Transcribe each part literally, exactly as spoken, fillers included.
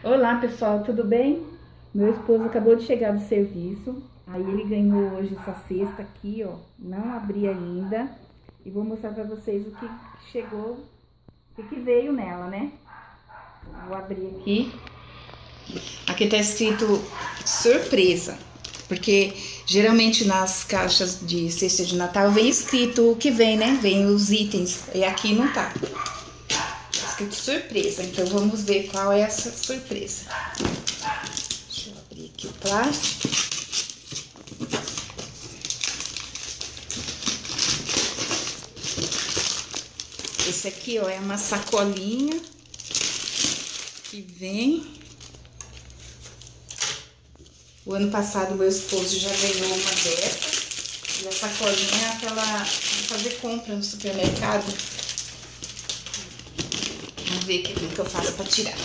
Olá pessoal, tudo bem? Meu esposo acabou de chegar do serviço, aí ele ganhou hoje essa cesta aqui, ó, não abri ainda e vou mostrar pra vocês o que chegou, o que veio nela, né? Vou abrir aqui. Aqui tá escrito surpresa, porque geralmente nas caixas de cesta de Natal vem escrito o que vem, né? Vem os itens, e aqui não tá. Escrito surpresa, então vamos ver qual é essa surpresa. Deixa eu abrir aqui o plástico. Esse aqui, ó, é uma sacolinha que vem. O ano passado meu esposo já ganhou uma dessas. E a sacolinha é pra fazer compra no supermercado. Vamos ver o que, que eu faço pra tirar.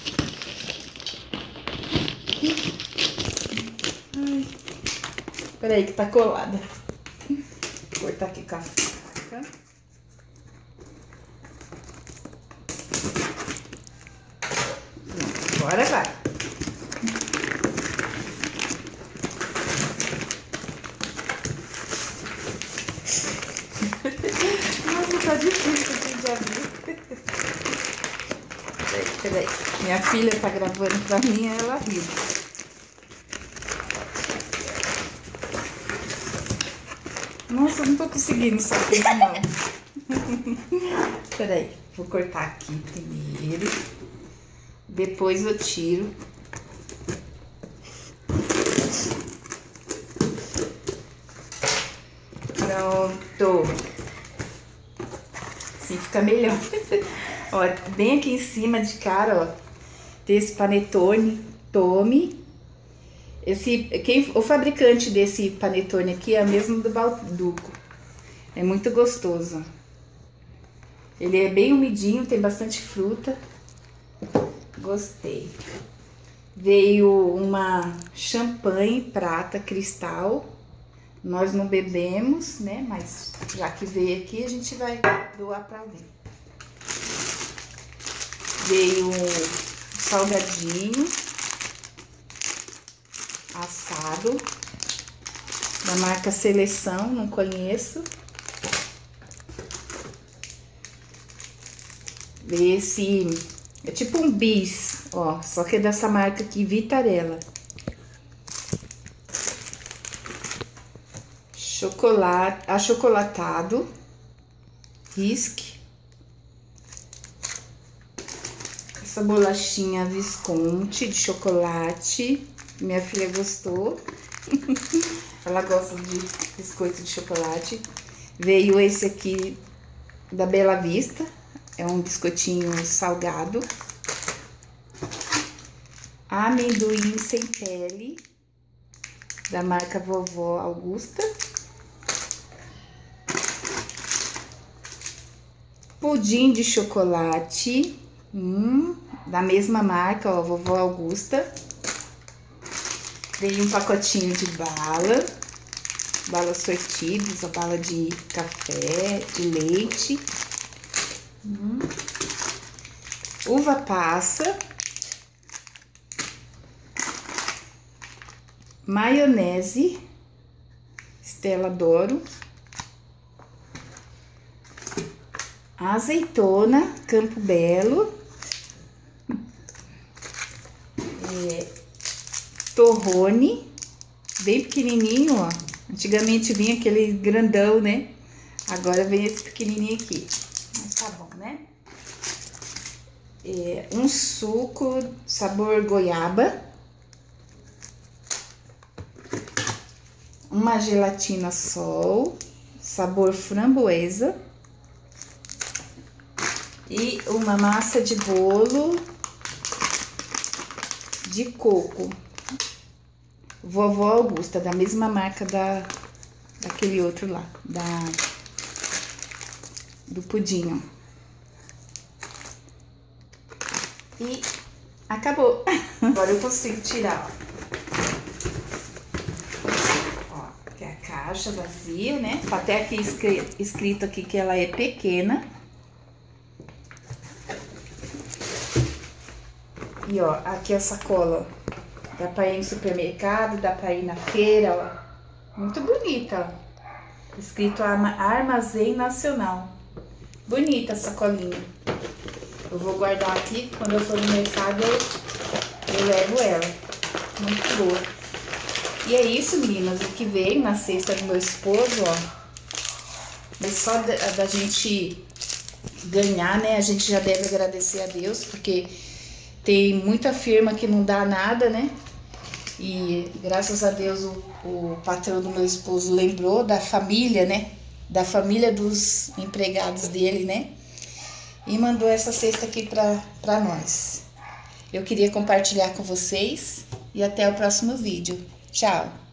Ai, peraí que tá colada. Vou cortar aqui com a faca. Agora vai. Nossa, tá difícil aqui de abrir. Peraí, peraí. Minha filha tá gravando pra mim, ela riu. Nossa, eu não tô conseguindo saber, não. Peraí, vou cortar aqui primeiro. Depois eu tiro. Pronto. Assim fica melhor. Ó, bem aqui em cima de cara, ó, tem esse panetone Tommy. Esse, quem, o fabricante desse panetone aqui é o mesmo do Balduco. É muito gostoso. Ele é bem umidinho, tem bastante fruta. Gostei. Veio uma champanhe prata cristal. Nós não bebemos, né? Mas já que veio aqui, a gente vai doar para alguém. Veio um salgadinho assado da marca Seleção, não conheço. Veio esse, é tipo um bis, ó, só que é dessa marca aqui, Vitarella. Chocolate, achocolatado, Risque. Essa bolachinha Visconti de chocolate, minha filha gostou. Ela gosta de biscoito de chocolate. Veio esse aqui da Bela Vista, é um biscoitinho salgado. Amendoim sem pele, da marca Vovó Augusta. Pudim de chocolate, hum, da mesma marca, ó, Vovó Augusta. Veio um pacotinho de bala, bala sortidas, a bala de café, de leite. Hum. Uva passa. Maionese, Stella D'Oro. Azeitona, Campo Belo. É, torrone, bem pequenininho, ó. Antigamente vinha aquele grandão, né? Agora vem esse pequenininho aqui. Mas tá bom, né? É, um suco sabor goiaba. Uma gelatina Sol, sabor framboesa. E uma massa de bolo de coco. Vovó Augusta, da mesma marca da, daquele outro lá, da, do pudim. E acabou. Agora eu consigo tirar, ó. Ó, aqui é a caixa vazia, né? Tá até aqui escrito, escrito aqui que ela é pequena. E ó, aqui a sacola, ó. Dá pra ir no supermercado, dá pra ir na feira, ó. Muito bonita, ó. Escrito Armazém Nacional. Bonita a sacolinha. Eu vou guardar aqui, quando eu for no mercado eu, eu levo ela. Muito boa. E é isso, meninas, o que veio na cesta do meu esposo, ó. Mas só da, da gente ganhar, né, a gente já deve agradecer a Deus, porque tem muita firma que não dá nada, né? E graças a Deus o, o patrão do meu esposo lembrou da família, né? Da família dos empregados dele, né? E mandou essa cesta aqui pra, pra nós. Eu queria compartilhar com vocês e até o próximo vídeo. Tchau!